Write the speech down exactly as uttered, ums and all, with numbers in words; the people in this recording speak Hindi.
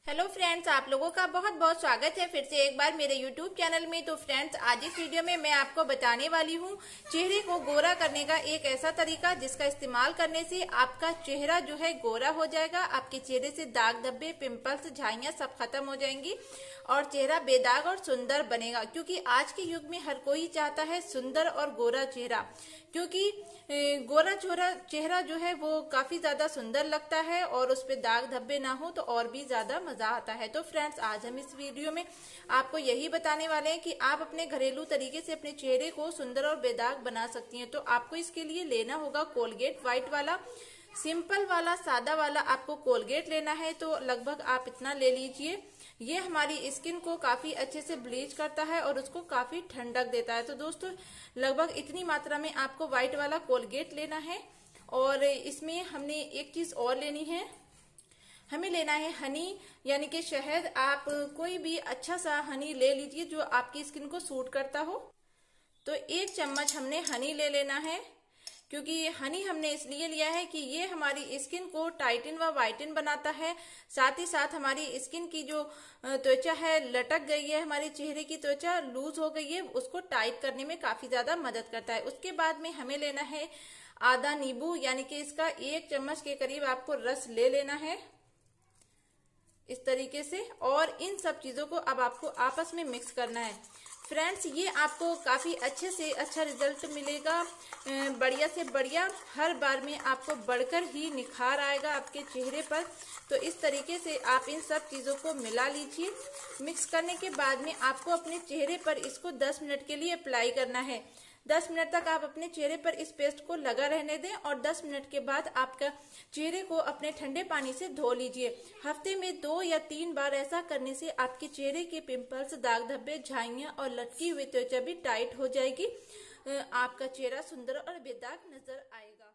हेलो फ्रेंड्स, आप लोगों का बहुत बहुत स्वागत है फिर से एक बार मेरे यूट्यूब चैनल में। तो फ्रेंड्स, आज इस वीडियो में मैं आपको बताने वाली हूँ चेहरे को गोरा करने का एक ऐसा तरीका जिसका इस्तेमाल करने से आपका चेहरा जो है गोरा हो जाएगा। आपके चेहरे से दाग धब्बे, पिंपल्स, झाइयाँ सब खत्म हो जाएंगी और चेहरा बेदाग और सुंदर बनेगा। क्योंकि आज के युग में हर कोई चाहता है सुंदर और गोरा चेहरा, क्योंकि गोरा चेहरा चेहरा जो है वो काफी ज्यादा सुंदर लगता है और उस पे दाग धब्बे ना हो तो और भी ज्यादा मजा आता है। तो फ्रेंड्स, आज हम इस वीडियो में आपको यही बताने वाले हैं कि आप अपने घरेलू तरीके से अपने चेहरे को सुंदर और बेदाग बना सकती हैं। तो आपको इसके लिए लेना होगा कोलगेट व्हाइट वाला, सिंपल वाला, सादा वाला आपको कोलगेट लेना है। तो लगभग आप इतना ले लीजिए। ये हमारी स्किन को काफी अच्छे से ब्लीच करता है और उसको काफी ठंडक देता है। तो दोस्तों, लगभग इतनी मात्रा में आपको व्हाइट वाला कोलगेट लेना है। और इसमें हमने एक चीज और लेनी है, हमें लेना है हनी यानी कि शहद। आप कोई भी अच्छा सा हनी ले लीजिए जो आपकी स्किन को सूट करता हो। तो एक चम्मच हमने हनी ले लेना है, क्योंकि ये हनी हमने इसलिए लिया है कि ये हमारी स्किन को टाइटन व वाइटन बनाता है। साथ ही साथ हमारी स्किन की जो त्वचा है लटक गई है, हमारे चेहरे की त्वचा लूज हो गई है, उसको टाइट करने में काफी ज्यादा मदद करता है। उसके बाद में हमें लेना है आधा नींबू, यानी कि इसका एक चम्मच के करीब आपको रस ले लेना है इस तरीके से। और इन सब चीजों को अब आपको आपस में मिक्स करना है। फ्रेंड्स, ये आपको काफी अच्छे से अच्छा रिजल्ट मिलेगा, बढ़िया से बढ़िया। हर बार में आपको बढ़कर ही निखार आएगा आपके चेहरे पर। तो इस तरीके से आप इन सब चीजों को मिला लीजिए। मिक्स करने के बाद में आपको अपने चेहरे पर इसको दस मिनट के लिए अप्लाई करना है। दस मिनट तक आप अपने चेहरे पर इस पेस्ट को लगा रहने दें और दस मिनट के बाद आपका चेहरे को अपने ठंडे पानी से धो लीजिए। हफ्ते में दो या तीन बार ऐसा करने से आपके चेहरे के पिंपल्स, दाग धब्बे, झाइयाँ और लटकी हुई त्वचा भी टाइट हो जाएगी। आपका चेहरा सुंदर और बेदाग नजर आएगा।